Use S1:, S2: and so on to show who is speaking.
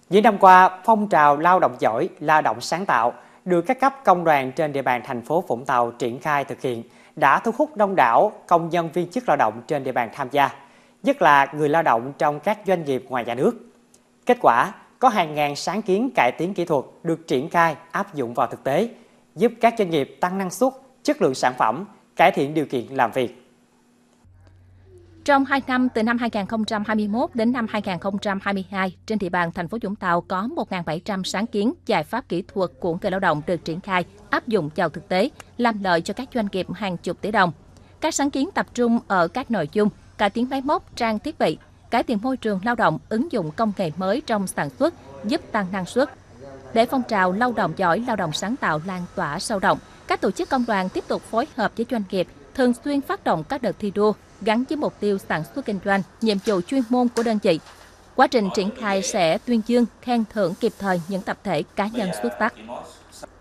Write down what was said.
S1: Những năm qua, phong trào lao động giỏi, lao động sáng tạo được các cấp công đoàn trên địa bàn thành phố Vũng Tàu triển khai thực hiện đã thu hút đông đảo công nhân viên chức lao động trên địa bàn tham gia, nhất là người lao động trong các doanh nghiệp ngoài nhà nước. Kết quả, có hàng ngàn sáng kiến cải tiến kỹ thuật được triển khai áp dụng vào thực tế, giúp các doanh nghiệp tăng năng suất, chất lượng sản phẩm, cải thiện điều kiện làm việc.
S2: Trong 2 năm, từ năm 2021 đến năm 2022, trên địa bàn thành phố Vũng Tàu có 1.700 sáng kiến, giải pháp kỹ thuật của người lao động được triển khai, áp dụng vào thực tế, làm lợi cho các doanh nghiệp hàng chục tỷ đồng. Các sáng kiến tập trung ở các nội dung cải tiến máy móc, trang thiết bị, cải thiện môi trường lao động, ứng dụng công nghệ mới trong sản xuất, giúp tăng năng suất. Để phong trào lao động giỏi, lao động sáng tạo lan tỏa sâu rộng, các tổ chức công đoàn tiếp tục phối hợp với doanh nghiệp, thường xuyên phát động các đợt thi đua gắn với mục tiêu sản xuất kinh doanh, nhiệm vụ chuyên môn của đơn vị. Quá trình triển khai sẽ tuyên dương, khen thưởng kịp thời những tập thể cá nhân xuất sắc.